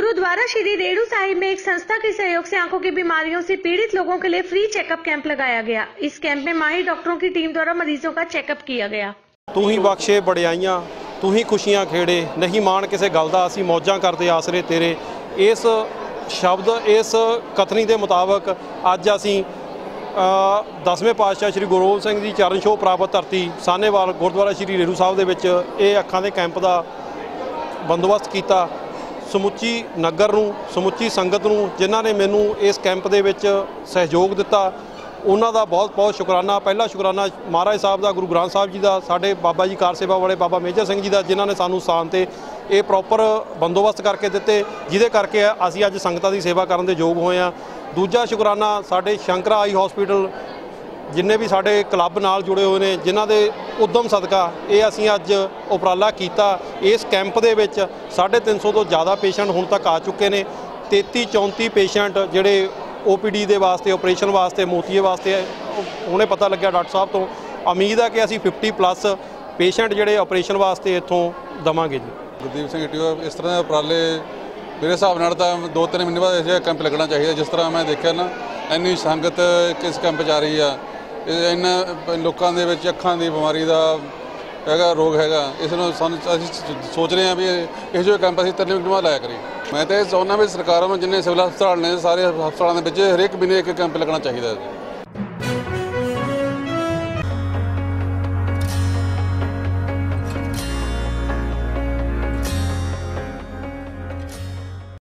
गुरुद्वारा श्री रेणु साहिब में एक संस्था के सहयोग से आंखों की बीमारियों से पीड़ित लोगों के लिए फ्री चेकअप कैंप लगाया गया। इस कैंप में माहिर डॉक्टरों की टीम द्वारा मरीजों का चेकअप किया गया। तू ही बख्शे बड़ियाइयां, तू ही खुशियां खेड़े, नहीं मान किसे गल दा, असीं मौजां करदे आसरे तेरे। इस शब्द इस कथनी के मुताबिक अज असीं 10वें पातशाह श्री गुरु गोबिंद सिंह जी चरण छोह प्राप्त धरती साहनेवाल गुरुद्वारा श्री रेणु साहिब दे विच ये अखां दे कैंप का बंदोबस्त किया। समुची नगर नूं, समुची संगत नूं जिन्हां ने मैनूं इस कैंप दे विच सहयोग दिता, उन्हां दा बहुत बहुत शुकराना। पहला शुकराना महाराज साहब का, गुरु ग्रंथ साहब जी का, साडे बाबा जी कार सेवा वाले बाबा मेजर सिंह जी का, जिन्हां ने सानूं स्थान ते ये प्रॉपर बंदोबस्त करके दिते, जिहदे करके असीं अज संगतां दी सेवा करन दे योग होए हां। दूजा शुकराना साडे शंकरा आई हॉस्पिटल जिन्ने भी साडे क्लब नाल जुड़े हुए हैं, जिन्हां दे उद्यम सदका ये असीं अज उपराला कीता। इस कैंप दे विच 350 तो ज़्यादा पेशेंट हुण तक आ चुके हैं। 33-34 पेशेंट जिहड़े OPD दे वास्ते, ऑपरेशन वास्ते, मोतीए वास्ते हुणे पता लग्या डॉक्टर साहब तो। उम्मीद है कि असीं 50+ पेशेंट जिहड़े ऑपरेशन वास्ते इत्थों देवांगे जी। गुरदीप सिंह ईटो इस तरह के उपराले मेरे हिसाब नाल तां 2-3 महीने बाद इह कैंप लगना चाहिए। जिस तरह मैं देखा ना, इन्नी संगत किस कैंप च आ रही है, इन्ना लोगों के विच अखां की बीमारी का हैगा रोग हैगा, इस सोच रहे हैं भी इहो जिहा कैंप असीं 3 महीने बाद लाया करिए। मैं तो चाहुंदा भी सरकारां नूं जिन्ने सिविल हस्पताल ने सारे हस्पतालों के हरेक महीने एक कैंप लगना चाहिए।